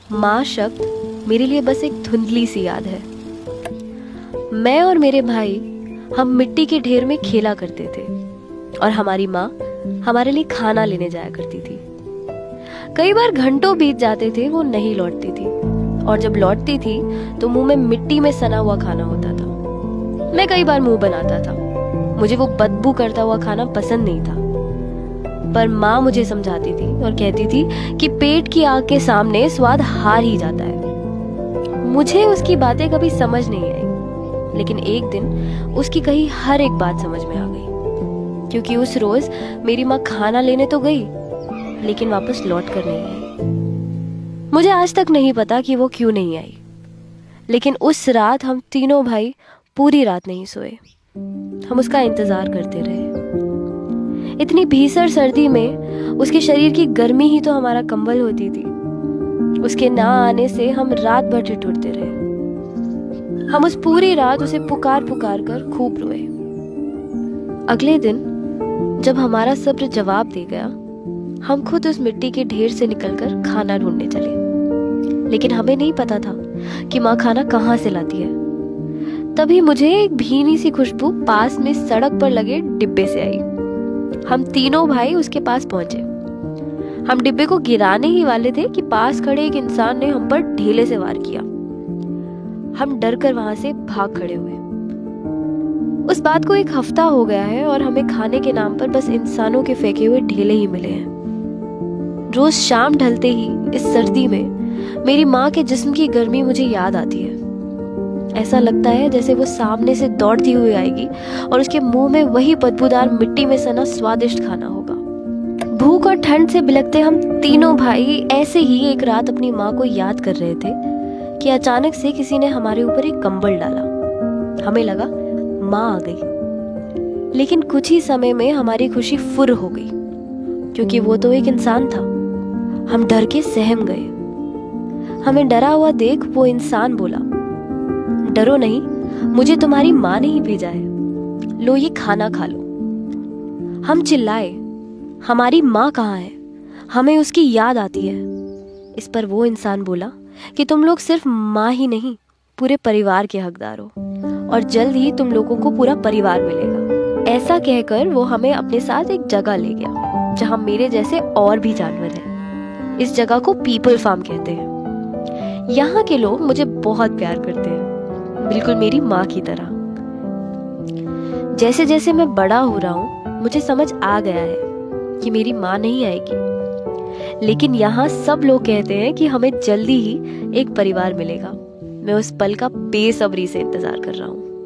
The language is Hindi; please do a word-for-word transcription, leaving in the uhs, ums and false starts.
माँ शब्द मेरे लिए बस एक धुंधली सी याद है। मैं और मेरे भाई हम मिट्टी के ढेर में खेला करते थे और हमारी माँ हमारे लिए खाना लेने जाया करती थी। कई बार घंटों बीत जाते थे, वो नहीं लौटती थी और जब लौटती थी तो मुंह में मिट्टी में सना हुआ खाना होता था। मैं कई बार मुंह बनाता था, मुझे वो बदबू करता हुआ खाना पसंद नहीं था, पर माँ मुझे समझाती थी और कहती थी कि पेट की आग के सामने स्वाद हार ही जाता है। मुझे उसकी बातें कभी समझ नहीं आई, लेकिन एक दिन उसकी कही हर एक बात समझ में आ गई, क्योंकि उस रोज मेरी माँ खाना लेने तो गई लेकिन वापस लौट कर नहीं आई। मुझे आज तक नहीं पता कि वो क्यों नहीं आई, लेकिन उस रात हम तीनों भाई पूरी रात नहीं सोए। हम उसका इंतजार करते रहे। इतनी भीषण सर्दी में उसके शरीर की गर्मी ही तो हमारा कंबल होती थी। उसके ना आने से हम रात भर ठिठुरते रहे। हम उस पूरी रात उसे पुकार पुकार कर खूब रोए। अगले दिन जब हमारा सब्र जवाब दे गया, हम खुद उस मिट्टी के ढेर से निकलकर खाना ढूंढने चले, लेकिन हमें नहीं पता था कि माँ खाना कहाँ से लाती है। तभी मुझे एक भीनी सी खुशबू पास में सड़क पर लगे डिब्बे से आई। हम तीनों भाई उसके पास पहुंचे। हम डिब्बे को गिराने ही वाले थे कि पास खड़े एक इंसान ने हम पर ढेले से वार किया। हम डर कर वहां से भाग खड़े हुए। उस बात को एक हफ्ता हो गया है और हमें खाने के नाम पर बस इंसानों के फेंके हुए ढेले ही मिले हैं। रोज शाम ढलते ही इस सर्दी में मेरी माँ के जिस्म की गर्मी मुझे याद आती है। ऐसा लगता है जैसे वो सामने से दौड़ती हुई आएगी और उसके मुंह में वही बदबूदार मिट्टी में सना स्वादिष्ट खाना होगा। भूख और ठंड से बिलखते हम तीनों भाई ऐसे ही एक रात अपनी माँ को याद कर रहे थे कि अचानक से किसी ने हमारे ऊपर एक कंबल डाला। हमें लगा माँ आ गई, लेकिन कुछ ही समय में हमारी खुशी फुर हो गई, क्योंकि वो तो एक इंसान था। हम डर के सहम गए। हमें डरा हुआ देख वो इंसान बोला, डरो नहीं, मुझे तुम्हारी माँ ने ही भेजा है, लो ये खाना खा लो। हम चिल्लाए, हमारी माँ कहाँ है, हमें उसकी याद आती है। इस पर वो इंसान बोला कि तुम लोग सिर्फ माँ ही नहीं, पूरे परिवार के हकदार हो और जल्द ही तुम लोगों को पूरा परिवार मिलेगा। ऐसा कहकर वो हमें अपने साथ एक जगह ले गया जहाँ मेरे जैसे और भी जानवर हैं। इस जगह को पीपल फार्म कहते हैं। यहाँ के लोग मुझे बहुत प्यार करते हैं, बिल्कुल मेरी माँ की तरह। जैसे जैसे मैं बड़ा हो रहा हूँ, मुझे समझ आ गया है कि मेरी माँ नहीं आएगी, लेकिन यहाँ सब लोग कहते हैं कि हमें जल्दी ही एक परिवार मिलेगा। मैं उस पल का बेसब्री से इंतजार कर रहा हूँ।